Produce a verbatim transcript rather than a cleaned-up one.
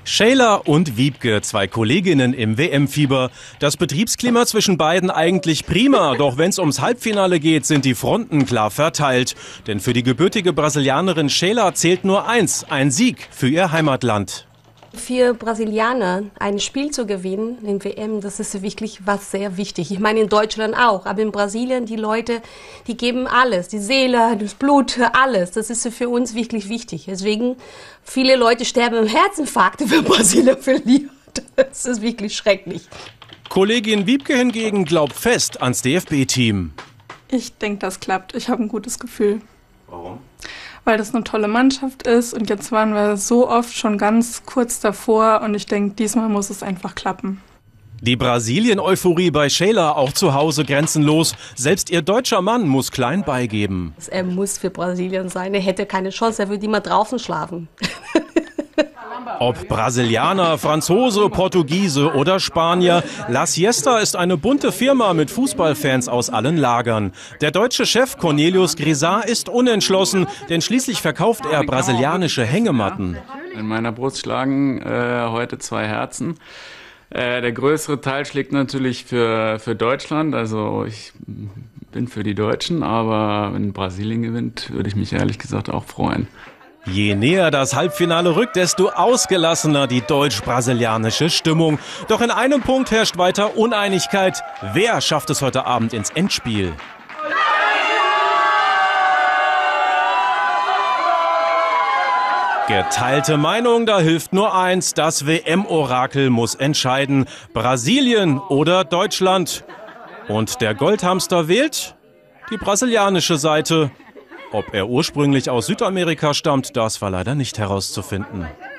Shayla und Wiebke, zwei Kolleginnen im W M-Fieber. Das Betriebsklima zwischen beiden eigentlich prima, doch wenn es ums Halbfinale geht, sind die Fronten klar verteilt. Denn für die gebürtige Brasilianerin Shayla zählt nur eins, ein Sieg für ihr Heimatland. Für Brasilianer ein Spiel zu gewinnen in W M, das ist wirklich was sehr wichtig. Ich meine in Deutschland auch, aber in Brasilien die Leute, die geben alles, die Seele, das Blut, alles. Das ist für uns wirklich wichtig. Deswegen viele Leute sterben im Herzinfarkt, wenn Brasilien verliert. Das ist wirklich schrecklich. Kollegin Wiebke hingegen glaubt fest ans D F B-Team. Ich denke, das klappt. Ich habe ein gutes Gefühl. Warum? Weil das eine tolle Mannschaft ist und jetzt waren wir so oft schon ganz kurz davor und ich denke, diesmal muss es einfach klappen. Die Brasilien-Euphorie bei Shayla auch zu Hause grenzenlos. Selbst ihr deutscher Mann muss klein beigeben. Er muss für Brasilien sein, er hätte keine Chance, er würde immer draußen schlafen. Ob Brasilianer, Franzose, Portugiese oder Spanier, La Siesta ist eine bunte Firma mit Fußballfans aus allen Lagern. Der deutsche Chef Cornelius Grisar ist unentschlossen, denn schließlich verkauft er brasilianische Hängematten. In meiner Brust schlagen äh, heute zwei Herzen. Äh, der größere Teil schlägt natürlich für, für Deutschland, also ich bin für die Deutschen, aber wenn Brasilien gewinnt, würde ich mich ehrlich gesagt auch freuen. Je näher das Halbfinale rückt, desto ausgelassener die deutsch-brasilianische Stimmung. Doch in einem Punkt herrscht weiter Uneinigkeit. Wer schafft es heute Abend ins Endspiel? Geteilte Meinung, da hilft nur eins. Das W M-Orakel muss entscheiden. Brasilien oder Deutschland. Und der Goldhamster wählt die brasilianische Seite. Ob er ursprünglich aus Südamerika stammt, das war leider nicht herauszufinden.